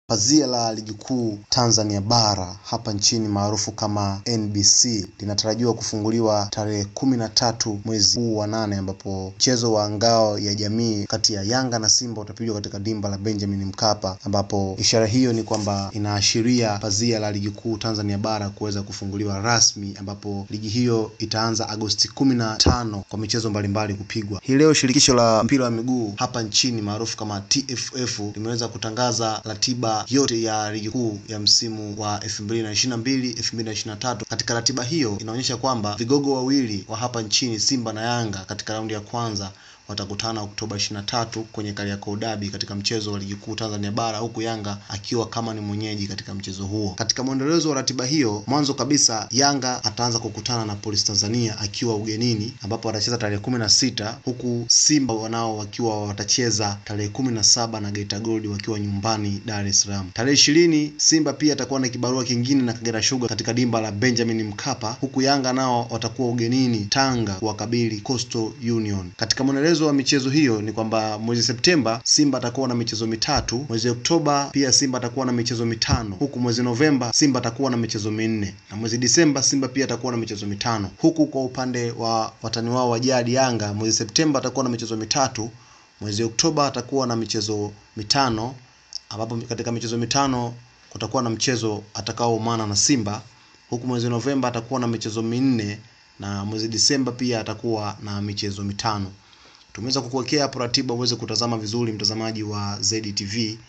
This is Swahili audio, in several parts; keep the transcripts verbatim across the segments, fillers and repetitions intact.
Pazia la ligi kuu Tanzania bara hapa nchini maarufu kama N B C linatarajiwa kufunguliwa tarehe kumi na tatu mwezi huu wa nane, ambapo mchezo wa ngao ya jamii kati ya Yanga na Simba utapigwa katika dimba la Benjamin Mkapa, ambapo ishara hiyo ni kwamba inaashiria pazia la ligi kuu Tanzania bara kuweza kufunguliwa rasmi, ambapo ligi hiyo itaanza Agosti kumi na tano kwa michezo mbalimbali kupigwa. Hii leo shirikisho la mpira wa miguu hapa nchini maarufu kama T F F limeweza kutangaza ratiba yote ya ligi kuu ya msimu wa elfu mbili na ishirini na mbili elfu mbili na ishirini na tatu. Katika ratiba hiyo inaonyesha kwamba vigogo wawili wa hapa nchini Simba na Yanga katika raundi ya kwanza watakutana Oktoba ishirini na tatu kwenye Kariakoo Derby katika mchezo wa ligi kuu Tanzania bara, huku Yanga akiwa kama ni mwenyeji katika mchezo huo. Katika mwendelezo wa ratiba hiyo, mwanzo kabisa Yanga ataanza kukutana na Police Tanzania akiwa ugenini, ambapo watacheza tarehe kumi na sita, huku Simba wanao wakiwa watacheza tarehe kumi na saba na Geita Gold wakiwa nyumbani Dar es Salaam. Tarehe ishirini Simba pia atakuwa na kibarua kingine na Kagera Sugar katika dimba la Benjamin Mkapa, huku Yanga nao watakuwa ugenini Tanga kuwakabili Coastal Union. Katika mwendelezo wa michezo hiyo ni kwamba mwezi Septemba Simba atakuwa na michezo mitatu, mwezi Oktoba pia Simba atakuwa na michezo mitano, huku mwezi Novemba Simba atakuwa na michezo minne, na mwezi Disemba Simba pia atakuwa na michezo mitano. Huku kwa upande wa watani wao wa jadi Yanga, mwezi Septemba atakuwa na michezo mitatu, mwezi Oktoba atakuwa na michezo mitano, ambapo katika michezo mitano kutakuwa na mchezo atakaoumana na Simba, huku mwezi Novemba atakuwa na michezo minne, na mwezi Disemba pia atakuwa na michezo mitano. Tumeweza kukuwekea hapo ratiba uweze kutazama vizuri, mtazamaji wa Z T V,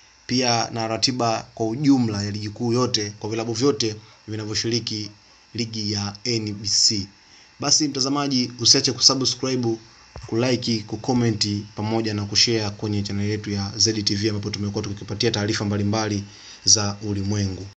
pia na ratiba kwa ujumla ya ligi kuu yote kwa vilabu vyote vinavyoshiriki ligi ya N B C. Basi mtazamaji, usiache kusubscribe, kulike, kucomment pamoja na kushare kwenye channel yetu ya Z T V, ambapo tumekuwa tukikupatia taarifa mbalimbali za ulimwengu.